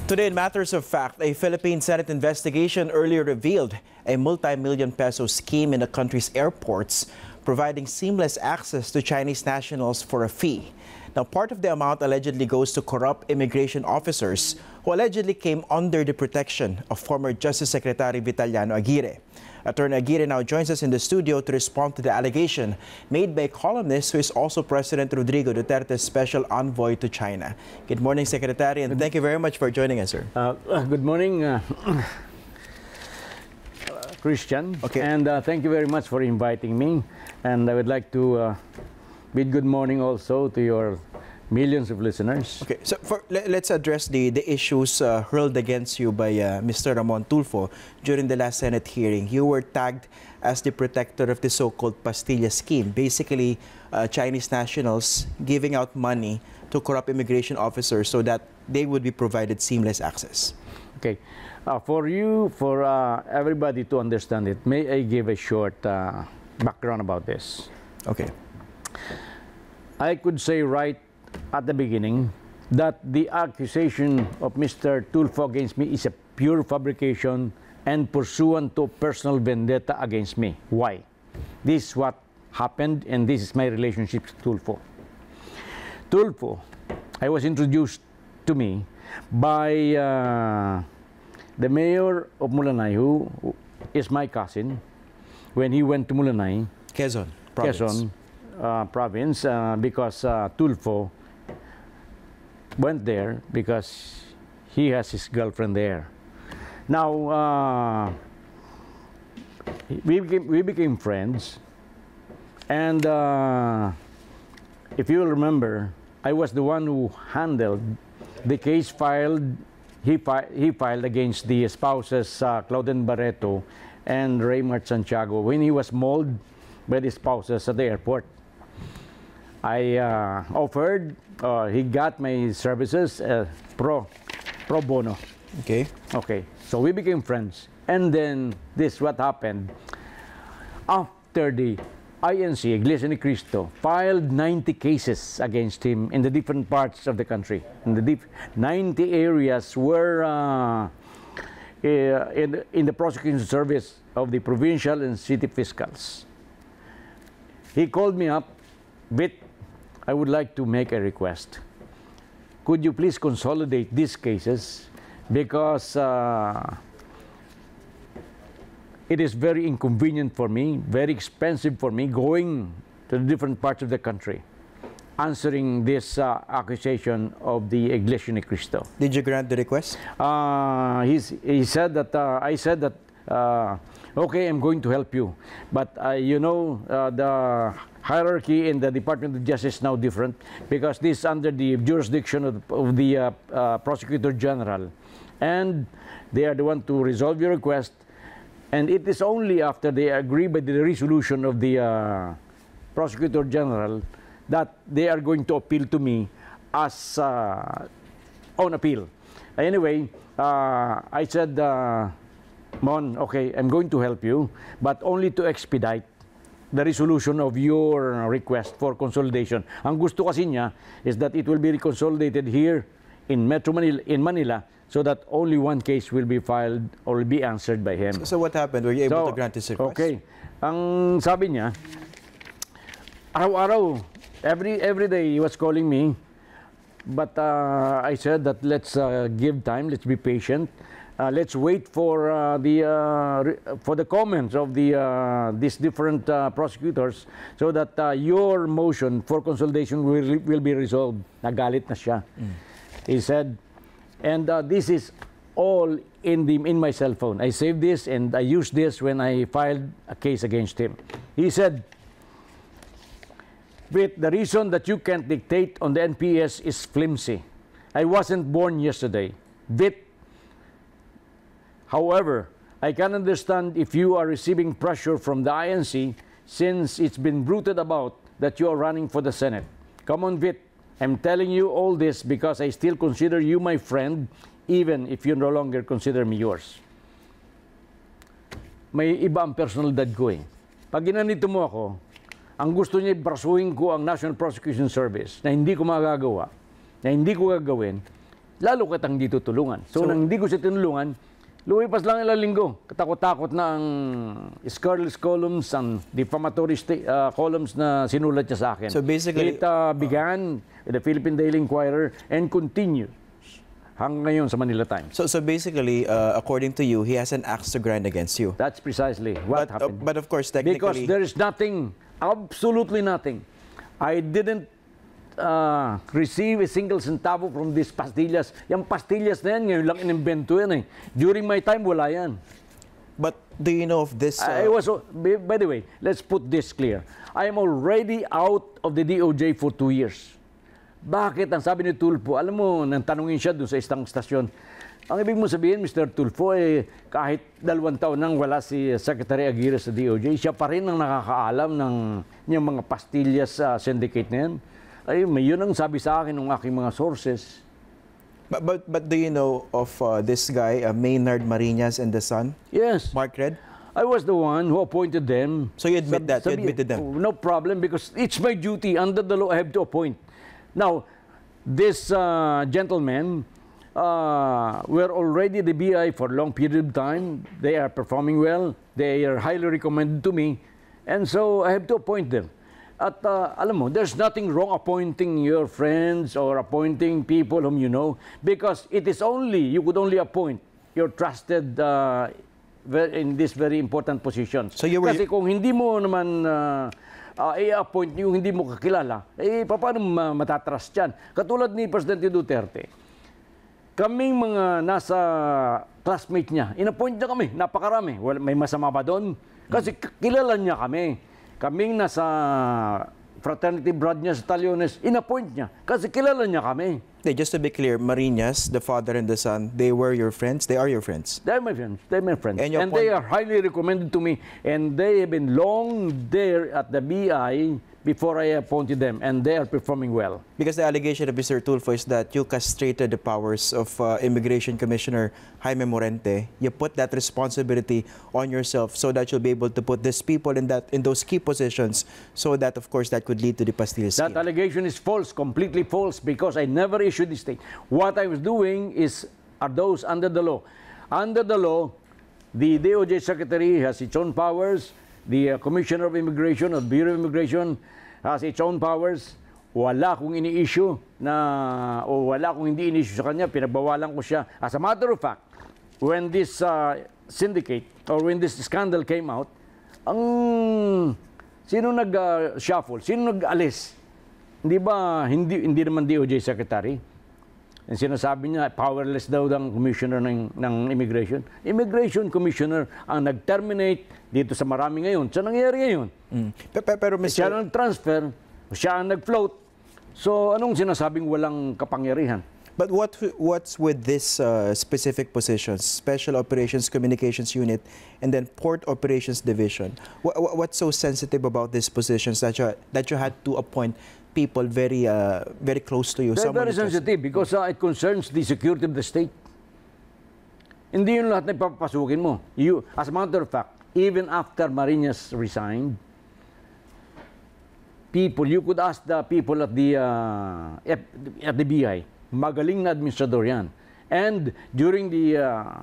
Today, in matters of fact, a Philippine Senate investigation earlier revealed a multi-million peso scheme in the country's airports, providing seamless access to Chinese nationals for a fee. Now, part of the amount allegedly goes to corrupt immigration officers who allegedly came under the protection of former Justice Secretary Vitaliano Aguirre. Attorney Aguirre now joins us in the studio to respond to the allegation made by a columnist who is also President Rodrigo Duterte's special envoy to China. Good morning, Secretary, and thank you very much for joining us, sir. Good morning, Christian, Okay. and thank you very much for inviting me. And I would like to bid good morning also to your millions of listeners. Okay, so let's address the issues hurled against you by Mr. Ramon Tulfo during the last Senate hearing. You were tagged as the protector of the so-called Pastilla scheme, basically Chinese nationals giving out money to corrupt immigration officers so that they would be provided seamless access. Okay, for everybody to understand it, may I give a short background about this? Okay. I could say right at the beginning that the accusation of Mr. Tulfo against me is a pure fabrication and pursuant to personal vendetta against me. Why? This is what happened, and this is my relationship to Tulfo. Tulfo, I was introduced to me by the mayor of Mulanay, who is my cousin, when he went to Mulanay, Quezon Province. Province, because Tulfo went there because he has his girlfriend there. Now, we became friends, and if you remember, I was the one who handled the case he filed against the spouses Claudine Barreto and Raymart Santiago when he was mauled by the spouses at the airport. I offered, he got my services pro bono. Okay. Okay, so we became friends. And then this what happened. After the ANC, Iglesia ni Cristo, filed 90 cases against him in the different parts of the country. In the 90 areas were in the prosecution service of the provincial and city fiscals. He called me up, but I would like to make a request. Could you please consolidate these cases, because it is very inconvenient for me, very expensive for me, going to the different parts of the country, answering this accusation of the Iglesia ni Cristo. Did you grant the request? He said that, I said that, okay, I'm going to help you. But you know, the hierarchy in the Department of Justice is now different, because this is under the jurisdiction of the Prosecutor General. And they are the one to resolve your request. And it is only after they agree by the resolution of the Prosecutor General that they are going to appeal to me as on appeal. Anyway, I said, Mon, okay, I'm going to help you, but only to expedite the resolution of your request for consolidation. Ang gusto kasi niya is that it will be consolidated here in Metro Manila, Manila, so that only one case will be filed or will be answered by him. So what happened? Were you able to grant his request? Okay. Ang sabi niya, araw-araw, every day he was calling me, but I said that let's give time, let's be patient. Let's wait for the comments of these different prosecutors, so that your motion for consolidation will be resolved. Nagalit na siya. He said, and this is all in my cell phone. I saved this and I used this when I filed a case against him. He said, "With the reason that you can't dictate on the NPS is flimsy. I wasn't born yesterday. However, I can understand if you are receiving pressure from the ANC, since it's been bruited about that you are running for the Senate. Come on, Vit. I'm telling you all this because I still consider you my friend, even if you no longer consider me yours." May iba ang personalidad ko eh. Pag ginanito mo ako, ang gusto niya brasuhin ko ang National Prosecution Service na hindi ko magagawa, na hindi ko gagawin, lalo kitang hindi tutulungan. So nang hindi ko siya tinulungan, lumipas lang ilang linggo. Katakot-takot na ang scurrilous columns, ang defamatory columns na sinulat niya sa akin. So basically, it began with the Philippine Daily Inquirer and continues hanggang ngayon sa Manila Times. So basically, according to you, he has an axe to grind against you. That's precisely what happened. But of course, technically, because there is nothing, absolutely nothing. I didn't receive a single centavo from these pastillas. Yung pastillas na yan, ngayon lang inimbento yan eh. During my time, wala yan. But do you know of this? By the way, let's put this clear. I am already out of the DOJ for 2 years. Bakit? Ang sabi ni Tulfo, alam mo, nang tanungin siya doon sa isang stasyon, ang ibig mo sabihin, Mr. Tulfo, kahit 2 taon nang wala si Secretary Aguirre sa DOJ, siya pa rin ang nakakaalam ng niyang mga pastillas syndicate na yan. Ay, may yun ang sabi sa akin ng aking mga sources. But do you know of this guy, Maynard Marinas and the son? Yes. Mark Red? I was the one who appointed them. So you admit that? You admitted them? No problem, because it's my duty. Under the law, I have to appoint. Now, this gentlemen were already the BI for a long period of time. They are performing well. They are highly recommended to me. And so, I have to appoint them. At alam mo, there's nothing wrong appointing your friends or appointing people whom you know, because it is only, you could only appoint your trusted in this very important positions. So kasi kung hindi mo naman i-appoint yung hindi mo kakilala, paano matatrust yan? Katulad ni Presidente Duterte, kaming mga nasa classmate niya, in-appoint niya kami, napakarami. May masama ba doon? Kasi kilala niya kami. Kaming nasa fraternity brad niya sa Taliones, in-appoint niya. Kasi kilala niya kami. Just to be clear, Marinas, the father and the son, they were your friends? They are your friends? They're my friends. They're my friends. And they are highly recommended to me. And they have been long there at the BI before I appointed them. And they are performing well. Because the allegation of Mr. Tulfo is that you castrated the powers of Immigration Commissioner Jaime Morente. You put that responsibility on yourself so that you'll be able to put these people in those key positions, so that, of course, that could lead to the Pastilla scheme. That allegation is false, completely false, because I never issued this thing. What I was doing are those under the law. Under the law, the DOJ Secretary has its own powers. The Commissioner of Immigration or Bureau of Immigration has its own powers. Wala kong ini-issue o wala kong hindi ini-issue sa kanya, pinagbawalan ko siya. As a matter of fact, when this syndicate or when this scandal came out, sino nag-shuffle? Sino nag-alis? Hindi ba, hindi naman DOJ Secretary? And sinasabi niya, powerless daw ang Commissioner ng Immigration. Immigration Commissioner ang nag-terminate dito sa marami ngayon. Sa nangyayari ngayon. Pero siya ang nag-transfer, siya ang nag-float. So, anong sinasabing walang kapangyarihan? But what's with this specific positions, Special Operations Communications Unit and then Port Operations Division? What's so sensitive about these positions that you had to appoint people very close to you? They're very sensitive because it concerns the security of the state. Hindi yun lahat na ipapapasukin mo. As a matter of fact, even after Marinas resigned, you could ask the people at the BI, magaling na administrador yan. And during the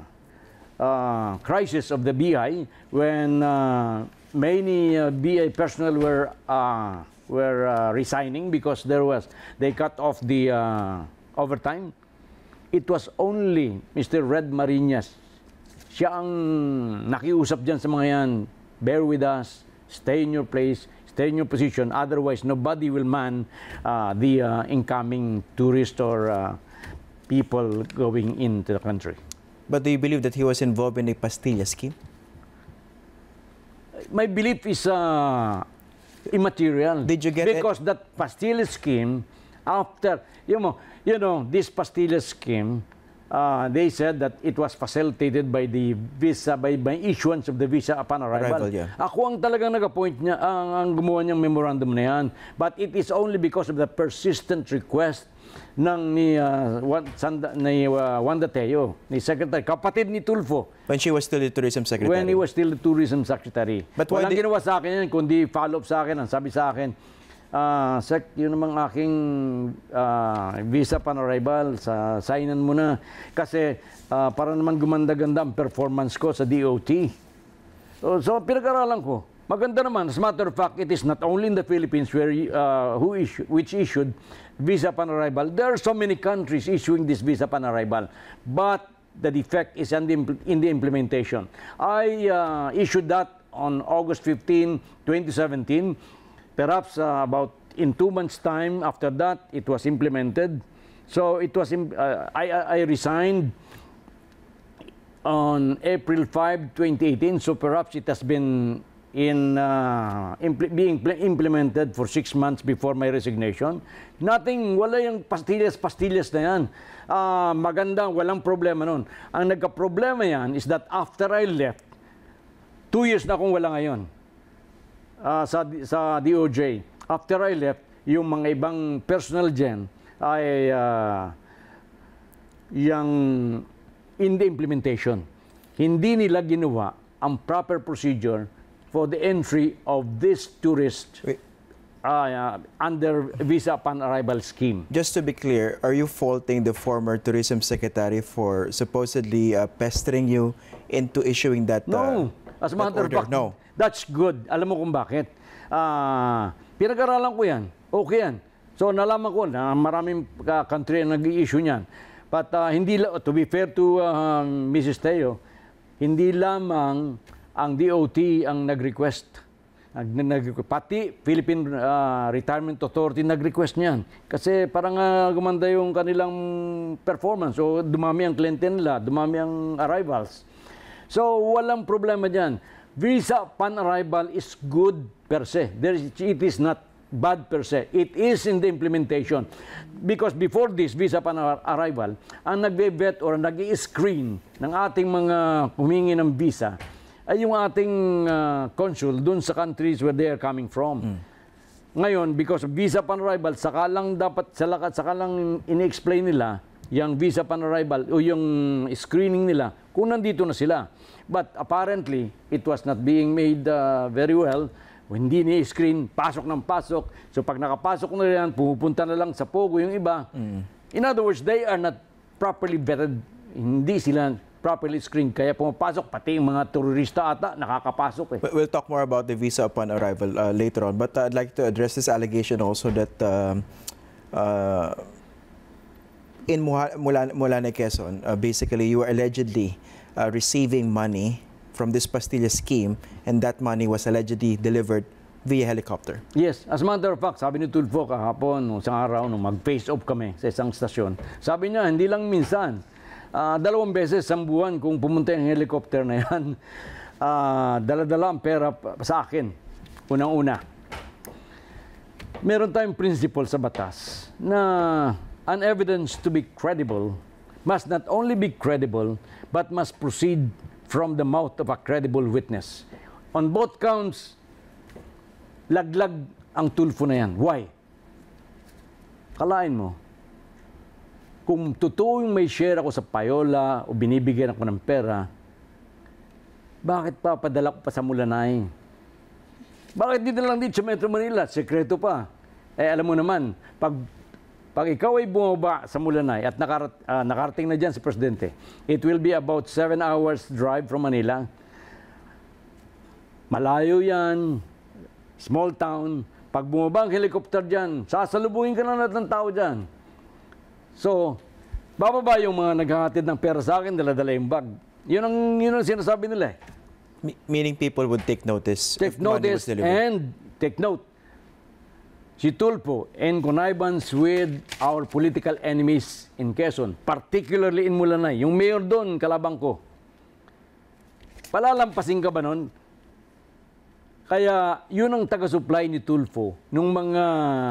crisis of the BI, when many BI personnel were resigning because they cut off the overtime, it was only Mr. Red Marinas. Siya ang nakiusap dyan sa mga yan, bear with us, stay in your place, stay in your position, otherwise nobody will man the incoming tourists or people going into the country. But do you believe that he was involved in a Pastilla scheme? My belief is immaterial. Did you get because that Pastilla scheme, after, you know, this Pastilla scheme, they said that it was facilitated by the visa, by issuance of the visa upon arrival. Yeah. Ako ang talagang nag-appoint niya, ang gumawa niyang memorandum na yan. But it is only because of the persistent request ni Wanda Teo, ni Secretary, kapatid ni Tulfo. When she was still the Tourism Secretary. When he was still the Tourism Secretary. But walang ginawa sa akin yan, kundi follow-up sa akin, ang sabi sa akin, Sec, yun namang aking visa upon arrival, signan mo na. Kasi para naman gumanda-ganda ang performance ko sa DOT. So pinag-aralan ko. Maganda naman. As a matter of fact, it is not only in the Philippines which issued visa upon arrival. There are so many countries issuing this visa upon arrival. But the defect is in the implementation. I issued that on August 15, 2017. Perhaps about in 2 months' time after that, it was implemented. So it was I resigned on April 5, 2018. So perhaps it has been being implemented for 6 months before my resignation. Nothing, wala yung pastillas na yan. Maganda, walang problema nun. Ang nagka-problema yan is that after I left, 2 years na akong wala ngayon sa DOJ. After I left, yung mga ibang personnel dyan ay yung in the implementation. Hindi nila ginawa ang proper procedure for the entry of this tourist under visa upon arrival scheme. Just to be clear, are you faulting the former tourism secretary for supposedly pestering you into issuing that No. As a matter of fact, no. That's good. Alam mo kung bakit. Pinag-aralan ko yan. Okay yan. So nalaman ko na maraming country ang nag-i-issue niyan. But to be fair to Mrs. Teo, hindi lamang ang DOT ang nag-request. Pati Philippine Retirement Authority nag-request niyan. Kasi parang gumanda yung kanilang performance. So dumami ang kliyente nila, dumami ang arrivals. So walang problema dyan. Visa upon arrival is good per se. It is not bad per se. It is in the implementation. Because before this, visa upon arrival, ang nagbe-vet or nag-i-screen ng ating mga humingi ng visa ay yung ating consul dun sa countries where they are coming from. Ngayon, because of visa upon arrival, saka lang ini-explain nila yung visa upon arrival o yung screening nila kung nandito na sila. But apparently, it was not being made very well. Hindi ni-screen, pasok ng pasok. So pag nakapasok na yan, pumupunta na lang sa Pogo yung iba. In other words, they are not properly vetted. Hindi sila properly screened. Kaya pumapasok, pati yung mga terorista ata, nakakapasok eh. We'll talk more about the visa upon arrival later on. But I'd like to address this allegation also that in Mulane, Quezon, basically you were allegedly receiving money from this Pastilla scheme, and that money was allegedly delivered via helicopter. Yes. As a matter of fact, sabi ni Tulfo kahapon, isang araw, nung mag-face off kami sa isang stasyon, sabi niya, hindi lang minsan, 2 beses sa buwan kung pumunta yung helicopter na yan, dala-dala ang pera sa akin, unang-una. Meron tayong principle sa batas na an evidence to be credible must not only be credible, but must proceed from the mouth of a credible witness. On both counts, laglag ang Tulfo na yan. Why? Kalain mo, kung totoo yung may share ako sa payola o binibigyan ako ng pera, bakit pa padala ko pa sa Mulanay? Bakit dito lang dito sa Metro Manila? Sekreto pa. Eh alam mo naman, pag ikaw ay bumaba sa Mulanay at nakarating na dyan si Presidente, it will be about 7 hours drive from Manila. Malayo yan, small town. Pag bumaba ang helicopter dyan, sasalubungin ka na lahat ng tao dyan. So, bababa yung mga naghahatid ng pera sa akin, dala-dala yung bag. Yun ang sinasabi nila eh. Meaning people would take notice. Take notice and take note. Si Tulfo, in connivance with our political enemies in Quezon, particularly in Mulanay, yung mayor doon, kalabang ko. Palalampasin ka ba nun? Kaya yun ang taga-supply ni Tulfo nung mga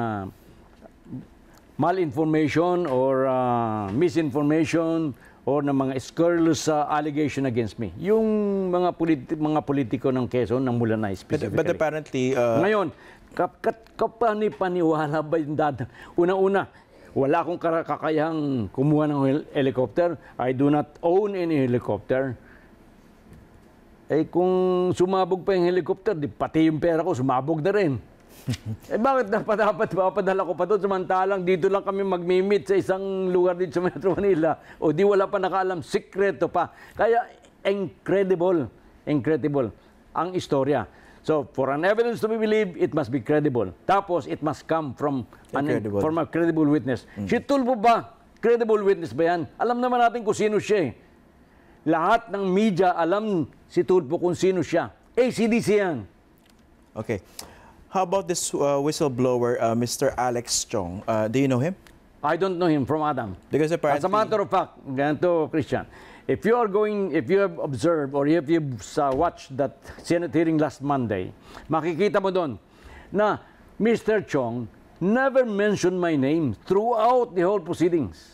malinformation or misinformation or ng mga scurrilous allegation against me. Yung mga politiko ng Quezon, ng Mulanay specifically. But apparently... Ngayon, kapani-paniwala ba yung dada? Una-una, wala akong kakayahang kumuha ng helicopter. I do not own any helicopter. Eh kung sumabog pa yung helicopter, pati yung pera ko sumabog na rin. Bakit dapat papadala ko pa doon? Samantalang dito lang kami magmi-meet sa isang lugar dito sa Metro Manila. O di wala pa nakaalam, sikreto pa. Kaya incredible ang istorya. So, for an evidence to be believed, it must be credible. Tapos, it must come from a credible witness. Si Tulfo ba? Credible witness ba yan? Alam naman natin kung sino siya eh. Lahat ng media alam si Tulfo kung sino siya. ACDC yan. Okay. How about this whistleblower, Mr. Alex Chong? Do you know him? I don't know him from Adam. Because apparently... As a matter of fact, ganito, Christian, if you have observed or if you've watched that Senate hearing last Monday, makikita mo doon na Mr. Chong never mentioned my name throughout the whole proceedings.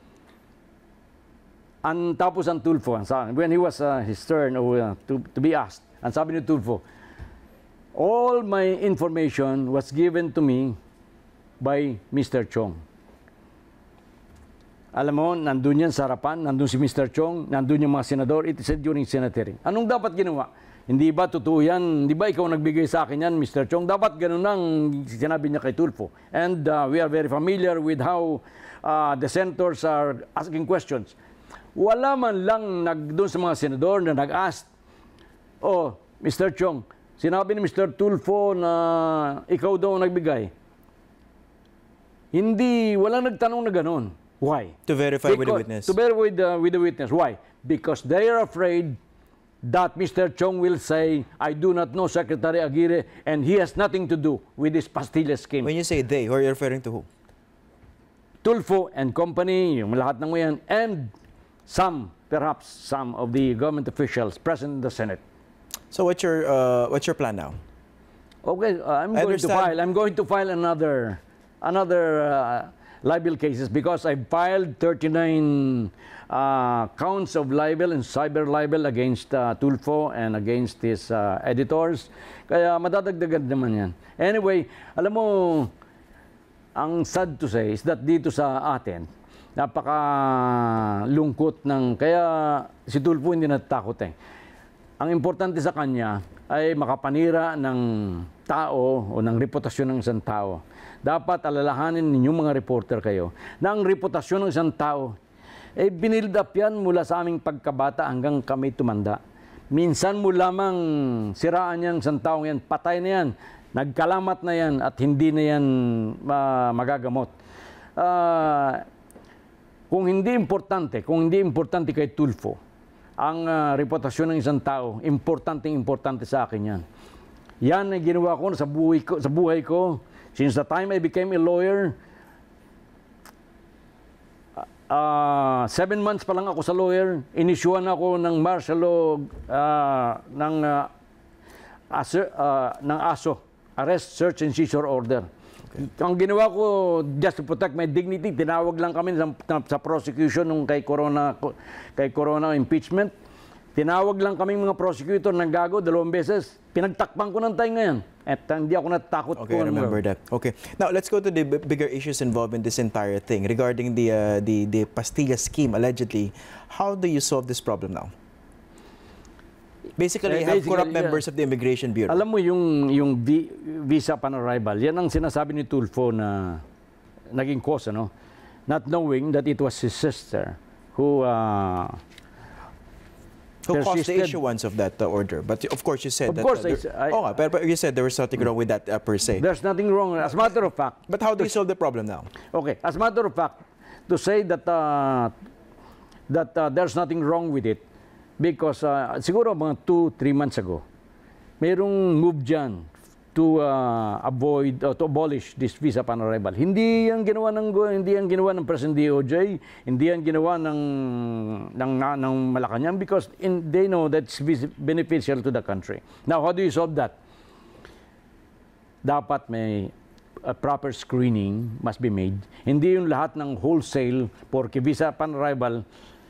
Tapos ang Tulfo, when he was his turn to be asked, ang sabi ni Tulfo, all my information was given to me by Mr. Chong. Alam mo, nandun yan sa harapan, nandun si Mr. Chong, nandun yung mga senador, it said during Senate hearing. Anong dapat ginawa? Hindi ba totoo yan? Hindi ba ikaw nagbigay sa akin yan, Mr. Chong? Dapat ganun ang sinabi niya kay Tulfo. And we are very familiar with how the senators are asking questions. Wala man lang doon sa mga senador na nag-ask, oh, Mr. Chong, sinabi ni Mr. Tulfo na ikaw daw nagbigay. Hindi, walang nagtanong na ganun. Why? To verify with the witness. To verify with the witness. Why? Because they are afraid that Mr. Chong will say, I do not know Secretary Aguirre and he has nothing to do with this pastilla scheme. When you say they, who are you referring to who? Tulfo and company, yung lahat ng yan, and perhaps some of the government officials present in the Senate. So what's your plan now? Okay, I'm going to file another libel cases because I filed 39 counts of libel and cyber libel against Tulfo and against his editors. Kaya madadagdagan naman yan. Anyway, alam mo, ang sad to say is that dito sa atin, napaka-lungkot ng, kaya si Tulfo hindi natatakot eh. Ang importante sa kanya ay makapanira ng tao o ng reputasyon ng isang tao. Dapat alalahanin ninyong mga reporter kayo na ang reputasyon ng isang tao binild up yan mula sa aming pagkabata hanggang kami tumanda. Minsan mo lamang siraan yan isang tao yan, patay na yan, nagkalamat na yan at hindi na yan magagamot. Kung hindi importante kay Tulfo ang reputasyon ng isang tao, importante sa akin yan. Yan ay ginawa ko sa buhay ko. Since the time I became a lawyer, 7 months pa lang ako sa lawyer, inisyuan ako ng martial law ng ASO, Arrest, Search and Seizure Order. Okay. Ang ginawa ko, just to protect my dignity, tinawag lang kami sa prosecution nung kay Corona impeachment. Tinawag lang kami mga prosecutor ng gago 2 beses. Pinagtakpan ko ng tayo ngayon. At hindi ako natakot. Okay, I remember that. Okay. Now, let's go to the bigger issues involved in this entire thing. Regarding the pastilla scheme, allegedly, how do you solve this problem now? Basically, you have corrupt members of the Immigration Bureau. Alam mo yung visa upon arrival, yan ang sinasabi ni Tulfo na naging cause, ano? Not knowing that it was his sister who caused the issuance of that order. But of course, you said but you said there was something wrong with that per se. There's nothing wrong. As a matter of fact. But how do you solve the problem now? Okay. As a matter of fact, to say that there's nothing wrong with it, because siguro mga 2-3 months ago, mayroong move dyan to abolish this visa upon arrival. Hindi yan ginawa ng President DOJ, hindi yan ginawa ng Malacanang because they know that it's beneficial to the country. Now, how do you solve that? Dapat may proper screening must be made. Hindi yung lahat ng wholesale porque visa upon arrival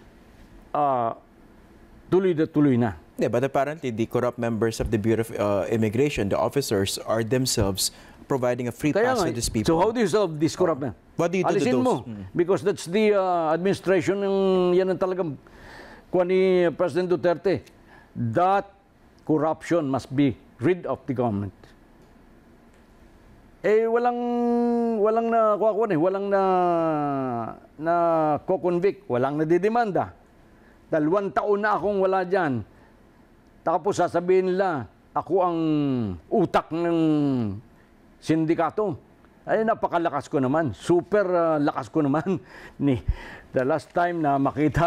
tuloy na. Yeah, but apparently the corrupt members of the Bureau of Immigration, the officers, are themselves providing a free pass to these people. So how do you solve this corruption? What do you do to Alisin those? mo. Because that's the administration, yan ang talagang kuha ni President Duterte. That corruption must be rid of the government. walang na ko-convict, walang nadidemanda. 2 taon na akong wala diyan. Tapos sasabihin nila, ako ang utak ng sindikato. Ay, napakalakas ko naman. Super lakas ko naman. The last time na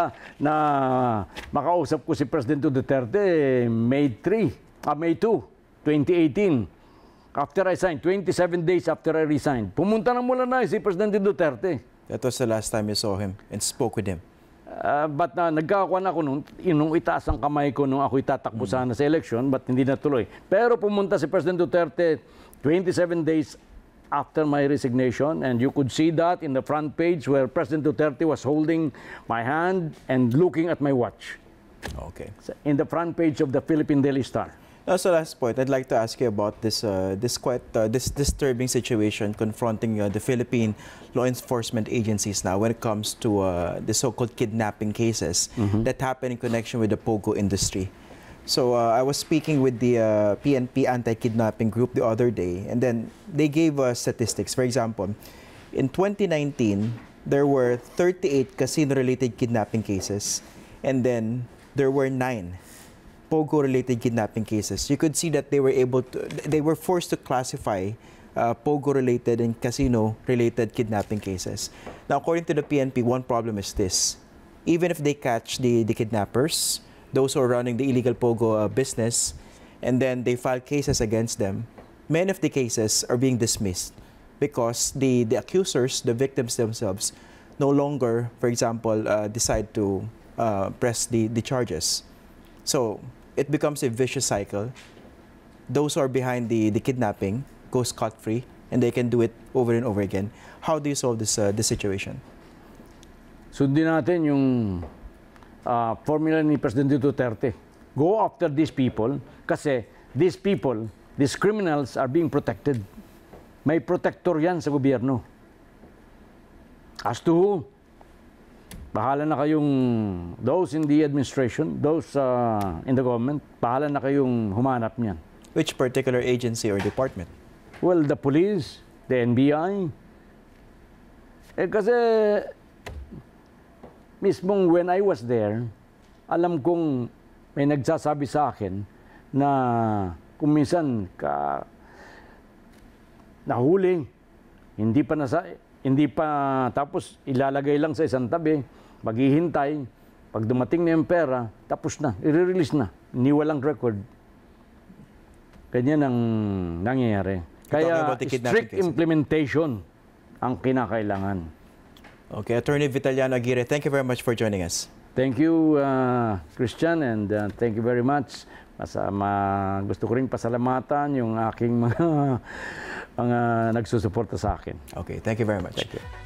makausap ko si President Duterte, May 2, 2018. After I signed, 27 days after I resigned. Pumunta na mula na si President Duterte. That was the last time you saw him and spoke with him. But nagkakakuan ako nung itaas ang kamay ko nung ako itatakbo sana sa election, but hindi natuloy. Pero pumunta si President Duterte 27 days after my resignation, and you could see that in the front page where President Duterte was holding my hand and looking at my watch. Okay. In the front page of the Philippine Daily Star. So last point, I'd like to ask you about this this disturbing situation confronting the Philippine law enforcement agencies now when it comes to the so-called kidnapping cases that happen in connection with the Pogo industry. So I was speaking with the PNP anti-kidnapping group the other day, and then they gave statistics. For example, in 2019, there were 38 casino-related kidnapping cases, and then there were 9 Pogo-related kidnapping cases. You could see that they were forced to classify Pogo-related and casino-related kidnapping cases. Now, according to the PNP, one problem is this: even if they catch the kidnappers, those who are running the illegal Pogo business, and then they file cases against them, many of the cases are being dismissed because the accusers, the victims themselves, no longer, for example, decide to press the charges. So it becomes a vicious cycle. Those who are behind the kidnapping go scot-free, and they can do it over and over again. How do you solve this situation? Sundin natin yung formula ni President Duterte. Go after these people kasi these people, these criminals are being protected. May protector yan sa gobyerno. As to who? Bahala na kayong, those in the administration, those in the government, bahala na kayong humanap niyan. Which particular agency or department? Well, the police, the NBI. Kasi mismong when I was there, alam kong may nagsasabi sa akin na kung minsan nahuli, hindi pa tapos ilalagay lang sa isang tabi, maghihintay, pag dumating na yung pera, tapos na, i-release na, ni walang record. Ganyan ang nangyayari. Kaya strict implementation ang kinakailangan. Okay, Attorney Vitaliano Aguirre, thank you very much for joining us. Thank you, Christian, and thank you very much. Gusto ko rin pasalamatan yung aking mga nagsusuporta sa akin. Okay, thank you very much. Thank you.